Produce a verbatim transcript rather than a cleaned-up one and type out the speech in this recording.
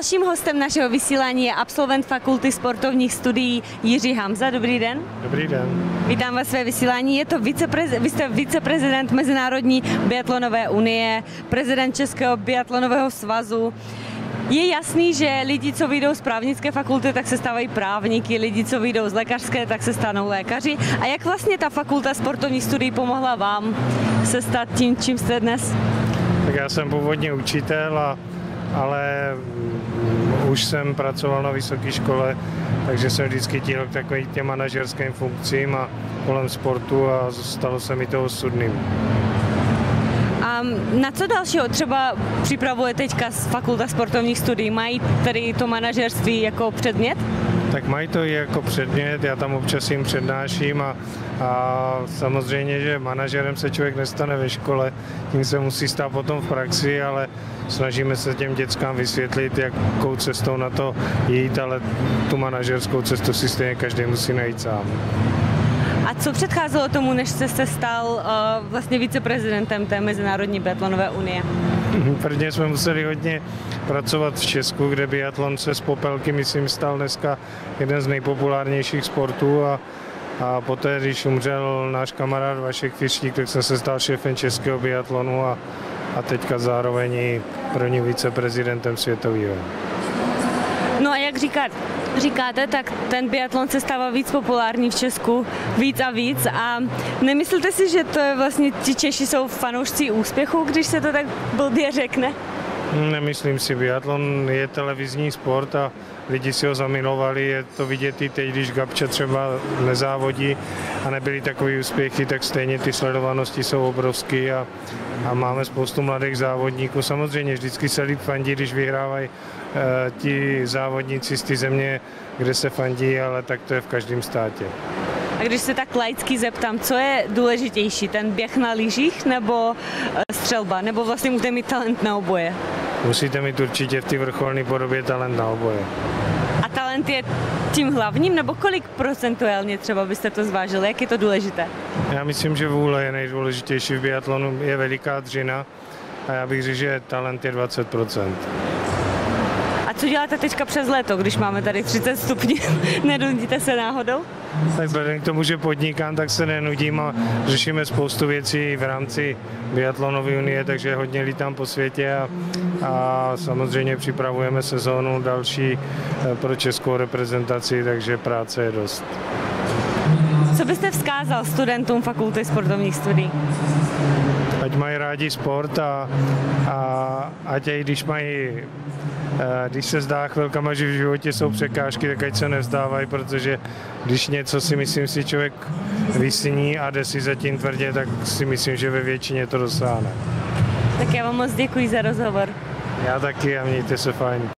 Dalším hostem našeho vysílání je absolvent Fakulty sportovních studií Jiří Hamza. Dobrý den. Dobrý den. Vítám vás své vysílání. Je to viceprez, vy jste viceprezident Mezinárodní biatlonové unie, prezident Českého biatlonového svazu. Je jasný, že lidi, co vyjdou z právnické fakulty, tak se stávají právníky, lidi, co vyjdou z lékařské, tak se stanou lékaři. A jak vlastně ta fakulta sportovních studií pomohla vám se stát tím, čím jste dnes? Tak já jsem původně učitel, a, ale už jsem pracoval na vysoké škole, takže jsem vždycky tíhl k takovým těm manažerským funkcím a kolem sportu a stalo se mi to osudným. A na co dalšího třeba připravuje teďka z Fakulta sportovních studií? Mají tedy to manažerství jako předmět? Tak mají to i jako předmět, já tam občas jim přednáším a, a samozřejmě, že manažerem se člověk nestane ve škole, tím se musí stát potom v praxi, ale snažíme se těm dětskám vysvětlit, jakou cestou na to jít, ale tu manažerskou cestu si stejně každý musí najít sám. A co předcházelo tomu, než jste se stal uh, vlastně viceprezidentem té Mezinárodní biatlonové unie? Prvně jsme museli hodně pracovat v Česku, kde biatlon se z popelky, myslím, stal dneska jeden z nejpopulárnějších sportů a, a poté, když umřel náš kamarád Vašek Fištík, tak jsem se stal šéfem českého biatlonu a, a teďka zároveň i prvním viceprezidentem světového. No a jak říkat, říkáte, tak ten biatlon se stává víc populární v Česku, víc a víc. A nemyslíte si, že to je vlastně ti Češi jsou fanoušci úspěchu, když se to tak blbě řekne? Nemyslím si, biatlon je televizní sport a lidi si ho zamilovali, je to vidět i teď, když Gabča třeba nezávodí a nebyly takové úspěchy, tak stejně ty sledovanosti jsou obrovské a, a máme spoustu mladých závodníků. Samozřejmě vždycky se líp fandí, když vyhrávají e, ti závodníci z té země, kde se fandí, ale tak to je v každém státě. A když se tak laicky zeptám, co je důležitější, ten běh na lyžích nebo střelba, nebo vlastně musíte mít talent na oboje? Musíte mít určitě v té vrcholné podobě talent na oboje. A talent je tím hlavním, nebo kolik procentuálně třeba byste to zvážili, jak je to důležité? Já myslím, že vůle je nejdůležitější v biatlonu, je veliká dřina a já bych řekl, že talent je dvacet procent. A co děláte teďka přes léto, když máme tady třicet stupňů? Nenudíte se náhodou? Tak vzhledem k tomu, že podnikám, tak se nenudím a řešíme spoustu věcí v rámci biatlonové unie, takže hodně lítám po světě a, a samozřejmě připravujeme sezónu další pro českou reprezentaci, takže práce je dost. Co byste vzkázal studentům Fakulty sportovních studií? Ať mají rádi sport a, a ať i když mají Když se zdá chvilkama, že v životě jsou překážky, tak ať se nevzdávají, protože když něco si myslím si člověk vysní a jde si zatím tvrdě, tak si myslím, že ve většině to dosáhne. Tak já vám moc děkuji za rozhovor. Já taky a mějte se fajn.